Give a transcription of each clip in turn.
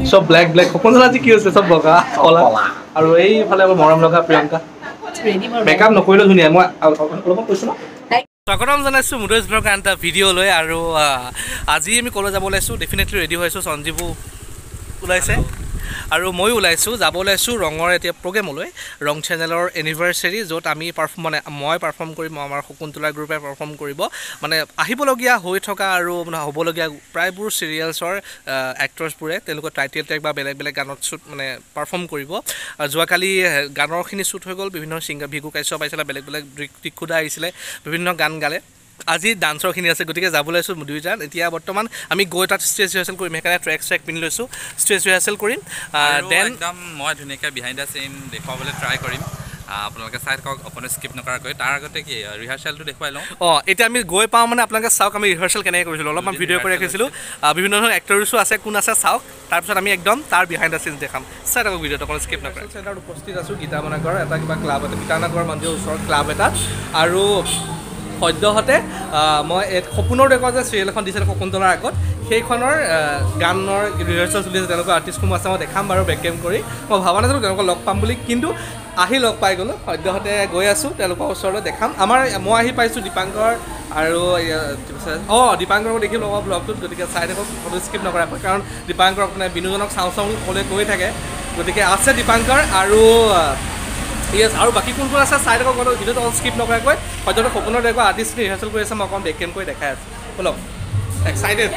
সব black black কোনজন আজি কি হৈছে সব বগা কলা আৰু এইফালে আমাৰ মৰম লগা প্ৰিয়ংকা মেকআপ নকৰিলে ধুনীয়া মই অলপ কৈছো ন স্বাগতম জনাইছোঁ মুদৈজ ব্লগ এটা ভিডিঅ' লৈ আৰু আজি আমি কলৈ যাব ওলাইছোঁ ডেফিনেটলি ৰেডি হৈছোঁ সঞ্জীৱো ওলাইছে আৰু মই ওলাইছোঁ যাব ওলাইছোঁ ৰঙৰ এতিয়া প্ৰগ্ৰেমলৈ ৰং চেনেলৰ এনিভাৰ্চাৰী য'ত আমি মই পাৰফৰ্ম কৰিম আমাৰ শকুন্তলা গ্ৰুপে পাৰফৰ্ম কৰিব মানে আহিবলগীয়া হৈ থকা আৰু মানে হ'বলগীয়া প্ৰায়বোৰ চিৰিয়েলছৰ এক্টৰ্ছবোৰে তেওঁলোকৰ টাইটেল টেগ বা বেলেগ বেলেগ গানত শ্বুট মানে পাৰফৰ্ম কৰিব যোৱাকালি গানৰখিনি শ্বুট হৈ গ'ল বিভিন্ন ছিংগাৰ ভিগু কাশ্যপ আহিছিলে বেলেগ বেলেগ টিকুদা আহিছিলে বিভিন্ন গান গালে আজি ডান্সৰখিনি আছে গতিকে যাব ওলাইছোঁ দুইজন এতিয়া বৰ্তমান আমি গৈ তাত ষ্টেজ ৰিহাৰ্চেল কৰিম সেইকাৰণে ট্ৰেক পিন্ধি লৈছোঁ ষ্টেজ ৰিহাৰ্চেল কৰিম দেন একদম মই ধুনীয়াকৈ বিহাইণ্ড দ্য চিন দেখুৱাবলৈ ট্ৰাই কৰিম আপোনালোকে চাই থাকক আপুনি স্কিপ নকৰাকৈ তাৰ আগতে কি ৰিহাৰ্চেলটো দেখুৱাই লওঁ এতিয়া আমি গৈ পাওঁ মানে আপোনালোকে চাওক আমি ৰিহাৰ্চেল কেনেকৈ কৰিছিলোঁ অলপমান ভিডিঅ' কৰি ৰাখিছিলোঁ বিভিন্ন ধৰণৰ এক্টৰছো আছে কোন আছে চাওক তাৰপিছত আমি একদম তাৰ বিহাইণ্ড দ্য চিন দেখাম চাই থাকক ভিডিঅ'টো অকণ স্কিপ নকৰে চেণ্টাৰত উপস্থিত আছোঁ গীতামানগৰ এটা কিবা ক্লাব এটা গীতানগৰ মন্দিৰৰ ওচৰত ক্লাব এটা আৰু সদ্যহতে মই সপোনৰ দেশৰ যে চিৰিয়েল এখন দিছিলে শকুন্তলাৰ আগত সেইখনৰ গানৰ ৰিহাৰ্চেল চলি আছে তেওঁলোকৰ আৰ্টিষ্টসমূহ আছে মই দেখাম বাৰু বেক কেম কৰি মই ভবা নাছিলোঁ তেওঁলোকক লগ পাম বুলি কিন্তু আহি লগ পাই গ'লোঁ সদ্যহতে গৈ আছোঁ তেওঁলোকৰ ওচৰলৈ দেখাম মই আহি পাইছোঁ দীপাংকৰ আৰু দীপাংকৰক দেখি লগৰ ব্লগটোত গতিকে চাই থাকক ফটো স্কিপ নকৰাকৈ কাৰণ দীপাংকৰ আপোনাৰ বিনোজনক চাওঁ ক'লে গৈ থাকে গতিকে আছে দীপাংকৰ আৰু ইয়েছ আৰু বাকী কোন কোন আছে চাই থাকক ভিডিঅ'টো অকণ স্কিপ নকৰাকৈ সদ্যহতে সপোনৰ দেশৰ আৰ্টিষ্টখিনি ৰিহাৰ্চেল কৰি আছে মই অকণ বেক কেম কৰি দেখাই আছোঁ বলক এক্সাইটেড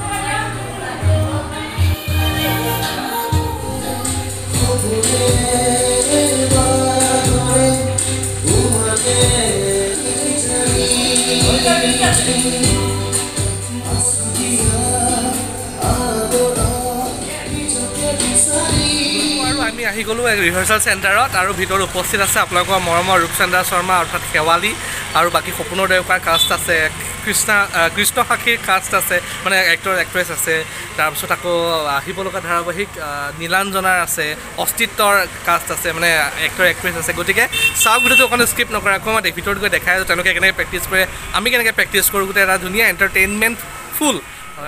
আমি আহি গ'লোঁ ৰিহাৰ্চেল চেণ্টাৰত আৰু ভিতৰত উপস্থিত আছে আপোনালোকৰ মৰমৰ ৰূপচন্দ্ৰা শৰ্মা অৰ্থাৎ শেৱালী আৰু বাকী সপোনৰ দেউকাৰ কাষ্ট আছে কৃষ্ণ সাক্ষীৰ কাষ্ট আছে মানে এক্টৰ এক্ট্ৰেছ আছে তাৰপিছত আকৌ আহিব লগা ধাৰাবাহিক নীলাঞ্জনাৰ আছে অস্তিত্বৰ কাষ্ট আছে মানে এক্টৰ এক্ট্ৰেছ আছে গতিকে চাওক ভিডিঅ'টো অকণ স্কিপ নকৰাকৈ মই ভিতৰত গৈ দেখাই আছোঁ তেওঁলোকে কেনেকৈ প্ৰেক্টিছ কৰে আমি কেনেকৈ প্ৰেক্টিছ কৰোঁ গোটেই এটা ধুনীয়া এণ্টাৰটেইনমেণ্ট ফুল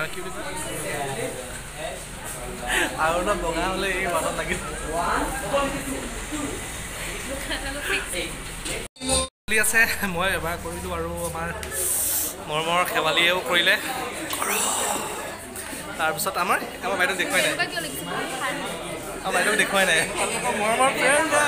আৰু অলপ বগা হ'লে এই মনত লাগিল আছে মই এবাৰ কৰিলোঁ আৰু আমাৰ মৰমৰ শেৱালীয়েও কৰিলে তাৰপিছত আমাৰ বাইদেউ দেখুৱাই নাই বাইদেউ দেখুৱাই নাই মৰমৰ প্ৰিয়ংকা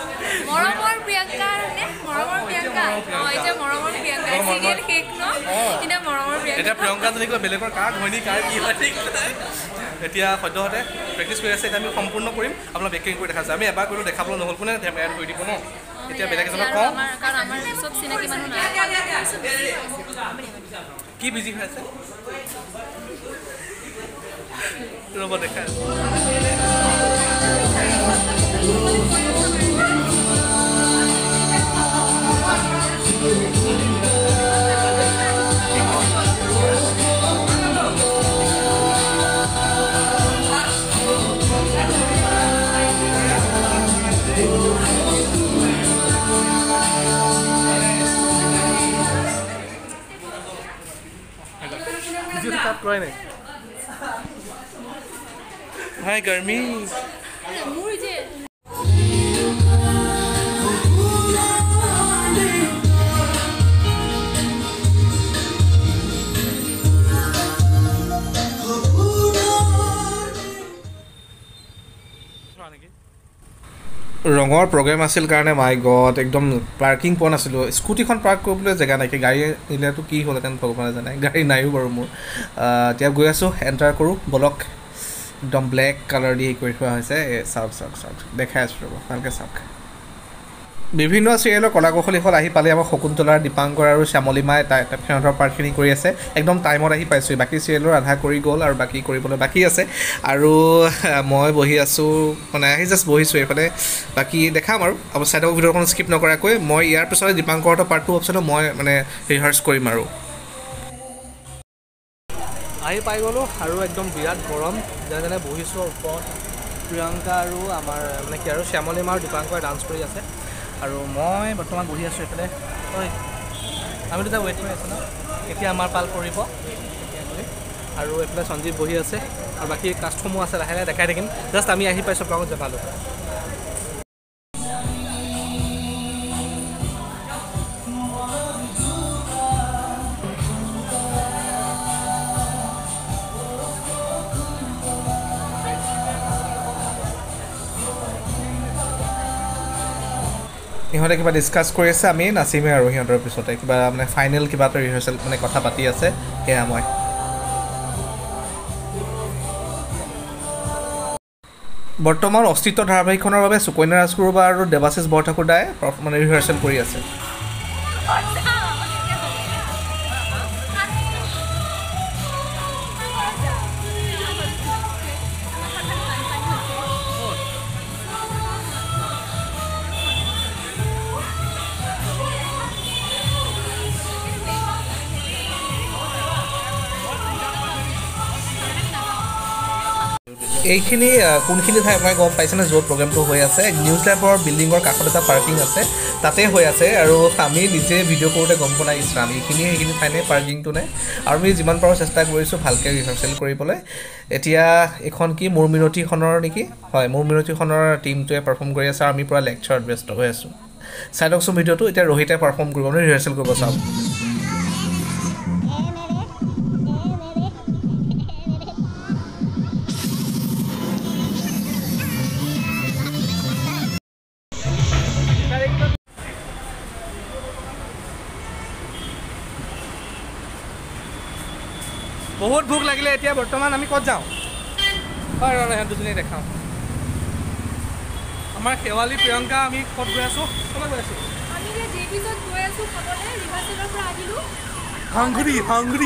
এতিয়া প্ৰিয়ংকাজনী কিবা বেলেগৰ কাৰ ঘৈণী কাৰ কি হয় ঠিক এতিয়া সদ্যহতে প্ৰেক্টিছ কৰি আছে এতিয়া আমি সম্পূৰ্ণ কৰিম আপোনাৰ বেকিং কৰি দেখা যায় আমি এবাৰ কৰিলোঁ দেখাবলৈ নহ'ল কোনে এড কৰি দিব ন এতিয়া বেলেগ এজনক কওঁ কি বিজি হৈ আছে ৰ'ব দেখা কৰাই নাই হাই গৰমি ৰঙৰ প্ৰগ্ৰেম আছিল কাৰণে মাই গড একদম পাৰ্কিং পোৱা নাছিলোঁ স্কুটিখন পাৰ্ক কৰিবলৈ জেগা নাইকিয়া গাড়ী নিলেতো কি হ'লহেঁতেন ভগৱানে জানে গাড়ী নাইও বাৰু মোৰ এতিয়া গৈ আছোঁ এণ্টাৰ কৰোঁ বলক একদম ব্লেক কালাৰ দি কৰি থোৱা হৈছে চাওক দেখাই আছোঁ ৰ'ব ভালকৈ চাওক বিভিন্ন চিৰিয়েলৰ কলা কৌশলীসকল আহি পালে আমাৰ শকুন্তলাৰ দীপাংকৰ আৰু শ্যামলিমাই সিহঁতৰ পাৰ্টখিনি কৰি আছে একদম টাইমত আহি পাইছোঁ বাকী চিৰিয়েলৰ আধা কৰি গ'ল আৰু বাকী কৰিবলৈ বাকী আছে আৰু মই বহি আছোঁ মানে আহি জাষ্ট বহিছোঁ এইফালে বাকী দেখাম আৰু চাইডৰ ভিডিঅ'খন স্কিপ নকৰাকৈ মই ইয়াৰ পিছতে দীপাংকৰহঁতৰ পাৰ্ট 2 অপশ্যনত মই মানে ৰিহাৰ্চ কৰিম আৰু আহি পাই গ'লোঁ আৰু একদম বিৰাট গৰম যেনে বহিছোঁ ওপৰত প্ৰিয়ংকা আৰু আমাৰ মানে কি আৰু শ্যামলিমা আৰু দীপাংকৰে ডান্স কৰি আছে আৰু মই বৰ্তমান বহি আছোঁ এইফালে আমি দুটা ৱেইট কৰি আছোঁ ন কেতিয়া আমাৰ পাল পৰিব আৰু এইফালে সঞ্জীৱ বহি আছে আৰু বাকী কাষ্টসমূহ আছে লাহে লাহে দেখাই থাকিম জাষ্ট আমি আহি পাইছোঁ আপোনালোকক জনালোঁ ইহঁতে কিবা ডিছকাছ কৰি আছে আমি নাচিমেই আৰু সিহঁতৰ পিছতে কিবা মানে ফাইনেল কিবা এটা ৰিহাৰ্চেল মানে কথা পাতি আছে সেয়া মই বৰ্তমান অস্তিত্ব ধাৰাবাহিকখনৰ বাবে সুকন্যা ৰাজগুৰুবা আৰু দেৱাশিষ বৰঠাকুৰদাই মানে ৰিহাৰ্চেল কৰি আছে এইখিনি কোনখিনি ঠাই আপোনালোকে গম পাইছেনে য'ত প্ৰগ্ৰেমটো হৈ আছে নিউজ লেবৰ বিল্ডিঙৰ কাষত এটা পাৰ্কিং আছে তাতে হৈ আছে আৰু আমি নিজে ভিডিঅ' কৰোঁতে গম পোৱা নাই ইছৰাম সেইখিনি ঠাই নাই পাৰ্কিংটো নাই আৰু আমি যিমান পাৰোঁ চেষ্টা কৰিছোঁ ভালকৈ ৰিহাৰ্চেল কৰিবলৈ এতিয়া এইখন কি মোৰ মিনতিখনৰ নেকি হয় মোৰ মিনতিখনৰ টীমটোৱে পাৰফৰ্ম কৰি আছে আৰু আমি পূৰা লেকচাৰত ব্যস্ত হৈ আছোঁ চাই লওকচোন ভিডিঅ'টো এতিয়া ৰোহিতে পাৰফৰ্ম কৰিব মানে ৰিহাৰ্চেল কৰিব চাওক বহুত ভোক লাগিলে এতিয়া বৰ্তমান আমি ক'ত যাওঁ হয় সিহঁত দুজনী দেখাওঁ আমাৰ শেৱালী প্ৰিয়ংকা আমি ক'ত গৈ আছোঁ ক'লৈ গৈ আছোঁ হাংগুৰি হাংগুৰি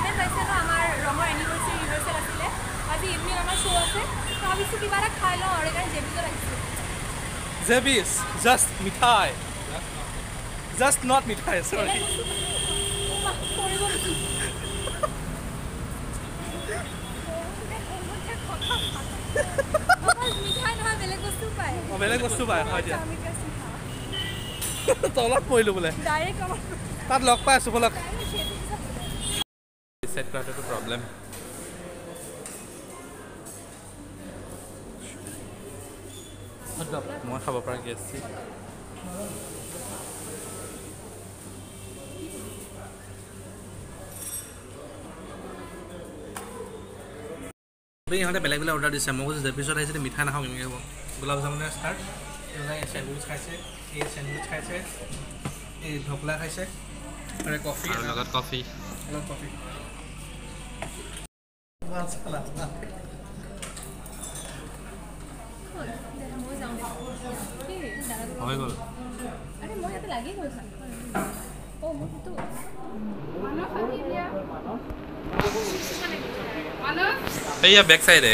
জেবিছ জাষ্ট মিঠাই জাষ্ট নট মিঠাই চৰি বেলেগ বস্তু পায় হয় দিয়া তলত পৰিলোঁ বোলে তাত লগ পাই আছোঁ বলক চেট কৰাটো প্ৰব্লেম মই খাব পৰা গেছ ইহঁতে বেলেগ বেলেগ অৰ্ডাৰ দিছে মই কৈছোঁ পিছত আহিছে মিঠাই নাখাওঁ কেনেকৈ হ'ব গোলাপ জামুনে ষ্টাৰ্ট চেণ্ডউইচ খাইছে এই চেণ্ডউইচ খাইছে এই ঢকলা খাইছে আৰু কফি লগত কফি হৈ গ'ল এইয়া বেক চাইডে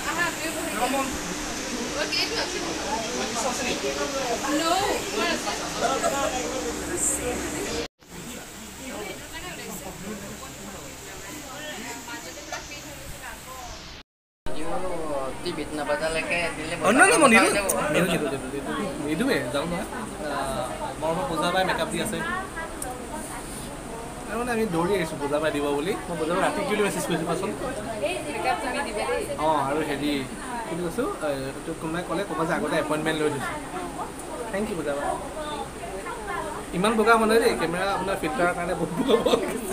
নিদোৱে যাওঁ নহয় মই পূজা বাই মেকআপ দি আছে মানে আমি দৌৰি আহিছোঁ পূজা বাই দিব বুলি মই পূজা বাই ৰাতি কি মেছেজ কৰিছোঁ পাচোন অঁ আৰু হেৰি কি কৈছোঁ কোনোবাই ক'লে ক'ব যে আগতে এপইণ্টমেণ্ট লৈ থৈছোঁ থেংক ইউ পূজা বাই ইমান বগা মানুহে দেই কেমেৰা আপোনাৰ ফিল্টাৰৰ কাৰণে বহুত বগা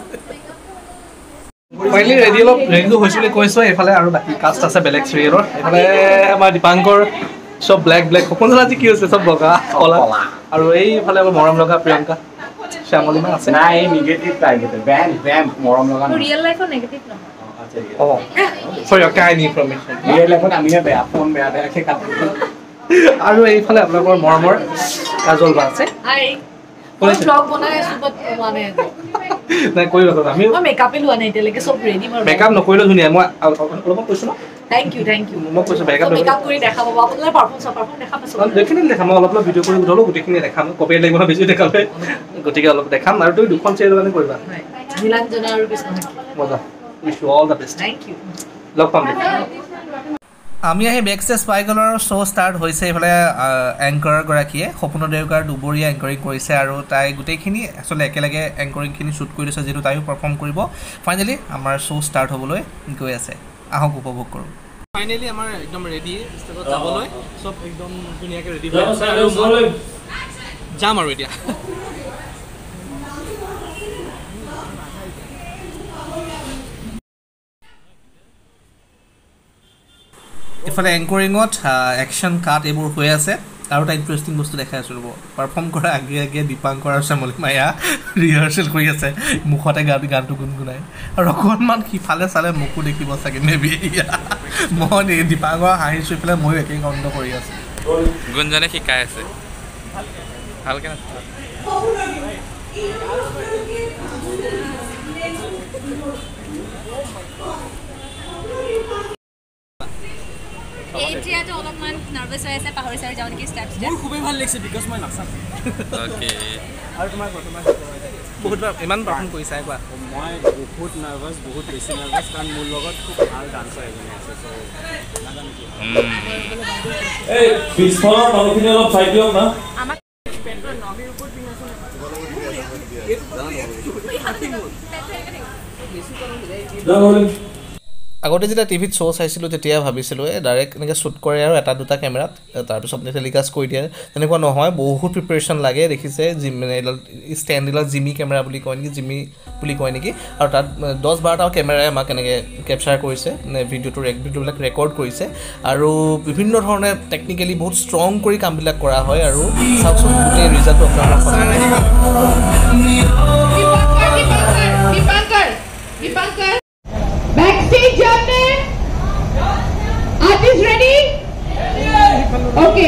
ফাইনেলি ৰেডিটো হৈছোঁ বুলি কৈছোঁ এইফালে আৰু বাকী কাষ্ট আছে বেলেগ চিৰিয়েলৰ এইফালে আমাৰ দীপাংকৰ চব ব্লেক সকলো আজি কি হৈছে চব বগা কলা আৰু এইফালে আমাৰ মৰম লগা প্ৰিয়ংকা শ্যামলী মান আছে নাই নিগেটিভ টাইপতে ব্যাম মৰম লগা ৰিয়েল লাইফত নেগেটিভ নহয় অঁ for your kind information real লাইফত আমিহে বেয়া ফোন বেয়াকৈ কাটো আৰু এইফালে আপোনালোকৰ মৰমৰ কাজল বা আছে ব্লগ বনাই আছো বাট মানে নাই কৰি ৰখা আমি মেকআপে লোৱা নাই এতিয়ালৈকে চব ৰেডি মই মেকআপ নকৰিলেও ধুনীয়া মই অলপমান কৈছোঁ ন থ্যাংক ইউ মই কৈছোঁ মেকআপ কৰি দেখাব আপোনালোকে পাৰফৰ্ম দেখা পাইছোঁ ডেফিনেটলি দেখাম মই অলপ ভিডিঅ' কৰি উঠালোঁ গোটেইখিনি দেখাম কপিৰাইট লাগিব নহয় বেছি দেখালে গতিকে অলপ দেখাম আৰু তুমি দুখন চেয়াৰৰ কাৰণে কৰিবা নীলাঞ্জনা আৰু কৃষ্ণ মজা wish you all the best thank you লগ পাম আমি আহি বেক ষ্টেজ পাই গ'লোঁ আৰু শ্ব' ষ্টাৰ্ট হৈছে। এইফালে এংকাৰগৰাকীয়ে সপোন দেউকাৰ দুবৰীয়া এংকাৰিং কৰিছে আৰু তাই গোটেইখিনি আচলতে একেলগে এংকাৰিংখিনি শ্বুট কৰি দিছে, যিহেতু তাইও পাৰফৰ্ম কৰিব। ফাইনেলি আমাৰ শ্ব' ষ্টাৰ্ট হ'বলৈ গৈ আছে, আহক উপভোগ কৰোঁ। ফাইনেলি আমাৰ একদম ৰেডি ষ্টেজত যাবলৈ, চব একদম ধুনীয়াকৈ ৰেডি হৈ আছে আৰু যাম আৰু এতিয়া। ইফালে এংকৰিঙত একশ্যন কাট এইবোৰ হৈ আছে আৰু এটা ইণ্টাৰেষ্টিং বস্তু দেখাই আছোঁ। ৰ'ব, পাৰফৰ্ম কৰাৰ আগে আগে দীপাংকৰ আৰু শ্যামলী মায়া ৰিহাৰ্চেল কৰি আছে, মুখতে গানটো গুণগুণাই আৰু অকণমান সিফালে চালে মোকো দেখিব চাগে মেবি। মই দীপাংকৰ হাঁহিছোঁ, ইফালে ময়ো একেই কণ্ড কৰি আছোঁ। গুণজনে শিকাই আছে ভালকৈ। এতিয়াতো অলপমান নাৰ্ভাছ হৈ আছে, পাহৰি চাৰি যাওঁ নেকি ষ্টেপছ। মোৰ খুবেই ভাল লাগিছে বিকজ মই নাচাম। অ'কে, আৰু তোমাৰ বহুতবাৰ ইমান পাৰফৰ্ম কৰিছা কোৱা? মই বহুত নাৰ্ভাছ, বহুত বেছি নাৰ্ভাছ, কাৰণ মোৰ লগত খুব ভাল ডান্সাৰ এজনী আছে। এই পিছফালৰ মানুহখিনি অলপ চাই দিয়ক না। আগতে যেতিয়া টিভিত শ্ব' চাইছিলোঁ তেতিয়া ভাবিছিলোঁ ডাইৰেক্ট এনেকৈ শ্বুট কৰে আৰু এটা দুটা কেমেৰাত তাৰপিছত টেলিকাষ্ট কৰি দিয়ে, তেনেকুৱা নহয়। বহুত প্ৰিপেৰেশ্যন লাগে। দেখিছে মানে ষ্টেণ্ড এইডাল জিমি কেমেৰা বুলি কয় নেকি, জিমি বুলি কয় নেকি, আৰু তাত 10-12টা কেমেৰাই আমাক এনেকৈ কেপচাৰ কৰিছে, ভিডিঅ'বিলাক ৰেকৰ্ড কৰিছে আৰু বিভিন্ন ধৰণে টেকনিকেলি বহুত ষ্ট্ৰং কৰি কামবিলাক কৰা হয়। আৰু চাওকচোন গোটেই ৰিজাল্টটো Dipankar, backstage journey. Artist ready? Okay.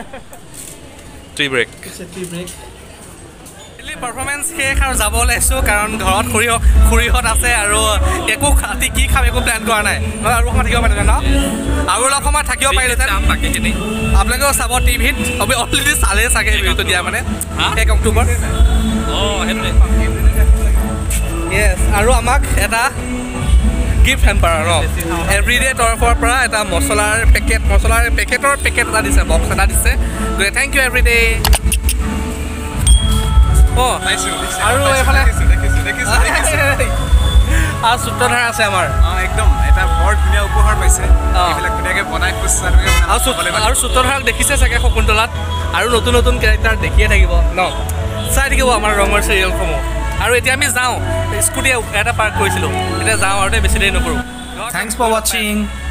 Tea break performance শেষ আৰু যাব ওলাইছোঁ কাৰণ ঘৰত খুৰীহঁত আছে আৰু একো ৰাতি কি খাম একো প্লেন কৰা নাই নহ'লে আৰু সময় থাকিব পাৰিলে ন আৰু অলপ সময় থাকিব পাৰিলেহেঁতেন বাকীখিনি আপোনালোকেও চাব টিভিত অলৰেডি চালেই চাগে ভিডিঅ'টো দিয়া মানে 1 অক্টোবৰ য়েছ আৰু আমাক এটা গিফ্ট হেম্পাৰ ন এভৰিডে তৰফৰ পৰা এটা মছলাৰ পেকেটৰ পেকেট এটা দিছে বক্স এটা দিছে গতিকে থেংক ইউ এভৰিডে অঁ আৰু এইফালে আৰু সূত্ৰধাৰ আছে আমাৰ একদম এটা বৰ ধুনীয়া উপহাৰ পাইছে এইবিলাক ধুনীয়াকৈ বনাই আৰু সূত্ৰধাৰক দেখিছে চাগে শকুন্তলাত আৰু নতুন নতুন কেৰেক্টাৰ দেখিয়ে থাকিব ন চাই থাকিব আমাৰ ৰঙৰ চিৰিয়েলসমূহ আৰু এতিয়া আমি যাওঁ স্কুটি এটা পাৰ্ক কৰিছিলোঁ এতিয়া যাওঁ আৰু বেছি দেৰি নকৰোঁ থেংকছ ফৰ ৱাচিং